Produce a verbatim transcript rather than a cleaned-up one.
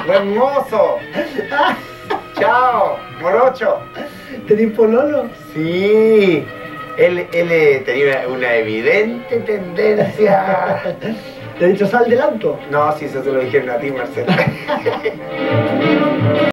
Buen mozo. Chao, morocho. ¿Tenés pololo? Sí. Él, él eh, tenía una, una evidente tendencia. ¿Te he dicho sal del auto? No, sí, eso se lo dijeron a ti, Marcelo.